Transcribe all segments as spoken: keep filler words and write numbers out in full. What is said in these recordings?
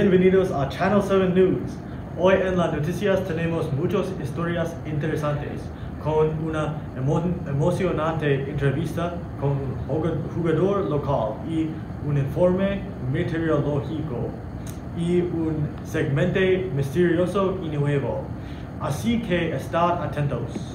Bienvenidos a Channel seven News. Hoy en las noticias tenemos muchas historias interesantes, con una emo emocionante entrevista con un jugador local y un informe meteorológico y un segmento misterioso y nuevo. Así que estad atentos.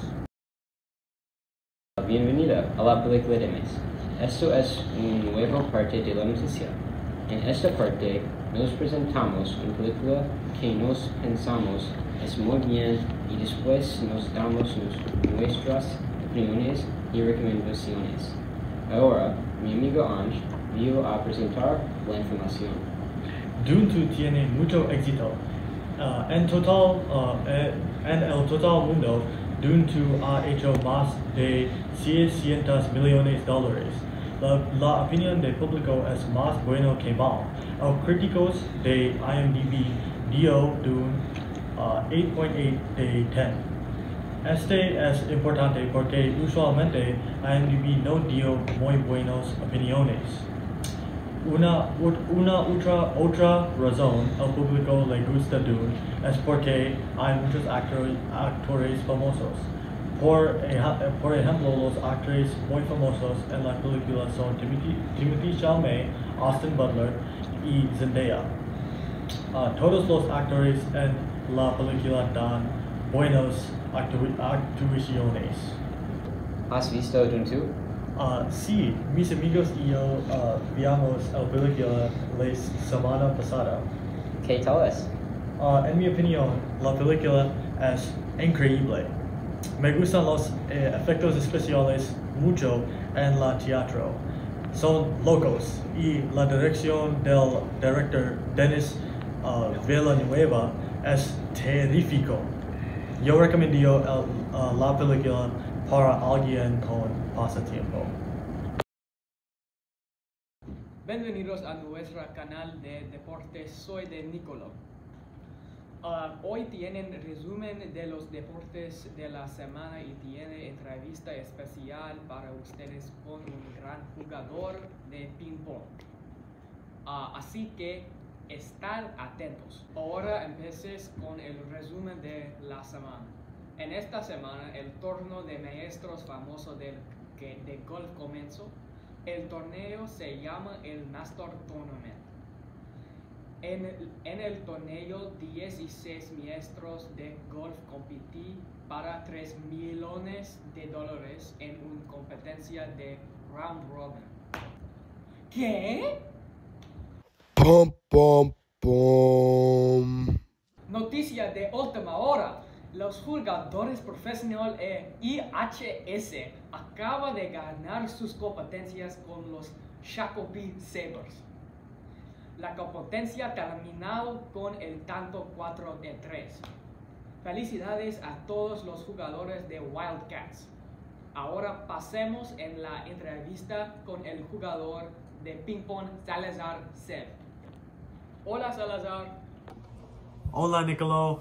Bienvenida a la película de mes. Esto es una nueva parte de la noticia. En esta parte nos presentamos una película que nos pensamos es muy bien y después nos damos nuestras opiniones y recomendaciones. Ahora, mi amigo Ange vino a presentar la información. Dune dos tiene mucho éxito. Uh, en total, uh, en el total mundo, Dune dos ha hecho más de seiscientos millones de dólares. La, la opinión del público es más buena que mal. Los críticos de IMDb dio Dune uh, ocho punto ocho de diez. Este es importante porque usualmente IMDb no dio muy buenas opiniones. Una, una otra, otra razón al público le gusta Dune es porque hay muchos actores, actores famosos. Por, por ejemplo, los actores muy famosos en la película son Timothy, Timothy Chalamet, Austin Butler y Zendaya. Uh, todos los actores en la película dan buenas actu actuaciones. ¿Has visto Dune dos? Uh, sí, mis amigos y yo uh, vimos la película la semana pasada. ¿Qué tal es? Uh, en mi opinión, la película es increíble. Me gustan los eh, efectos especiales mucho en la teatro. Son locos y la dirección del director Denis uh, Villeneuve es terrífico. Yo recomiendo el, uh, la película para alguien con pasatiempo. Bienvenidos a nuestro canal de deportes. Soy de Nicolo. Uh, hoy tienen resumen de los deportes de la semana y tiene entrevista especial para ustedes con un gran jugador de ping pong. Uh, así que están atentos. Ahora empieces con el resumen de la semana. En esta semana el torneo de maestros famoso del, que, de golf comenzó. El torneo se llama el Master Tournament. En el, en el torneo, dieciséis maestros de golf compití para tres millones de dólares en una competencia de round robin. ¿Qué? Pum, pum, pum. Noticia de última hora. Los jugadores profesionales de I H S acaban de ganar sus competencias con los Shakopee Sabres. La competencia terminó con el tanto cuatro a tres. Felicidades a todos los jugadores de Wildcats. Ahora pasemos en la entrevista con el jugador de ping pong Salazar Sev. Hola Salazar. Hola Nicolo.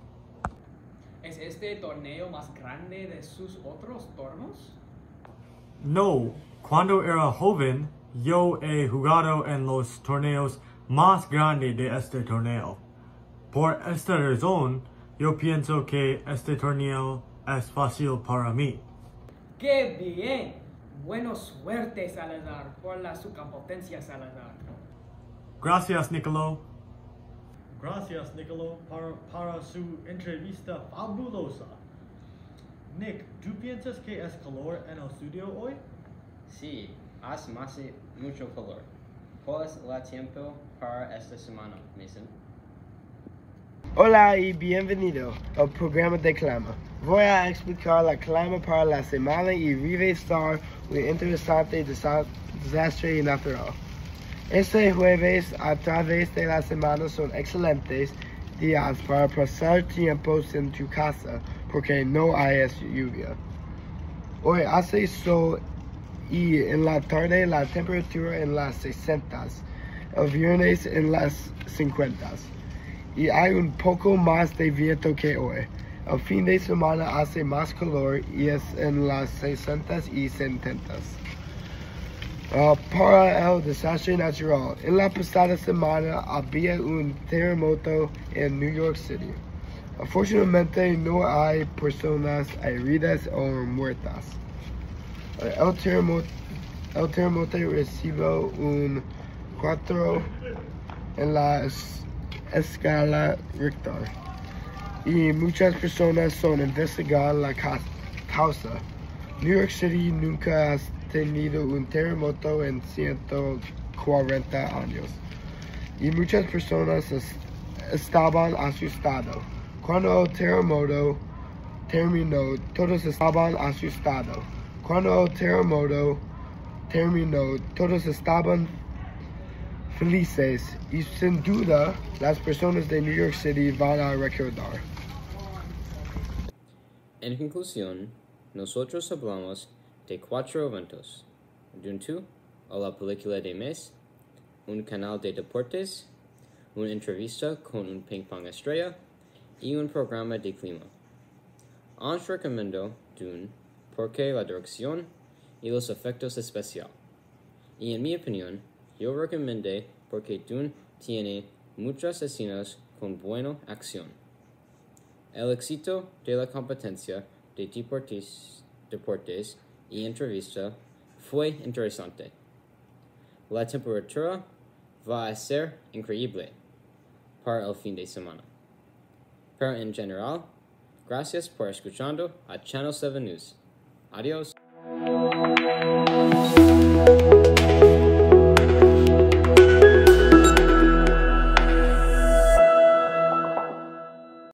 ¿Es este torneo más grande de sus otros torneos? No, cuando era joven, yo he jugado en los torneos más grandes de este torneo. Por esta razón, yo pienso que este torneo es fácil para mí. ¡Qué bien! Buena suerte, Salazar, por la su competencia, Salazar. Gracias, Nicolo. Gracias, Nicolo, para, para su entrevista fabulosa. Nick, ¿tú piensas que es calor en el estudio hoy? Sí, hace más mucho calor. ¿Cuál es el tiempo para esta semana, Mason? Hola y bienvenido al programa de clima. Voy a explicar la clima para la semana y revisar un interesante desastre natural. Este jueves a través de la semana son excelentes días para pasar tiempo en tu casa porque no hay lluvia. Hoy hace sol y en la tarde la temperatura en las sesentas, el viernes en las cincuentas. Y hay un poco más de viento que hoy. El fin de semana hace más calor y es en las sesentas y setentas. Uh, para el desastre natural. En la pasada semana había un terremoto en New York City. Afortunadamente no hay personas heridas o muertas. El terremoto, el terremoto recibió un cuatro en la es, escala Richter y muchas personas son investigando la causa. New York City nunca ha tenido un terremoto en ciento cuarenta años y muchas personas es, estaban asustadas. Cuando el terremoto terminó, todos estaban asustados. Cuando el terremoto terminó, todos estaban felices y sin duda las personas de New York City van a recordar. En conclusión, nosotros hablamos de cuatro eventos: Duntu, o la película de mes, un canal de deportes, una entrevista con un ping pong estrella y un programa de clima. Os recomiendo Dune porque la dirección y los efectos especiales. Y en mi opinión, yo recomendé porque Dune tiene muchas escenas con buena acción. El éxito de la competencia de deportes, deportes y entrevista fue interesante. La temperatura va a ser increíble para el fin de semana. Pero en general, gracias por escuchando a Channel seven News. Adiós.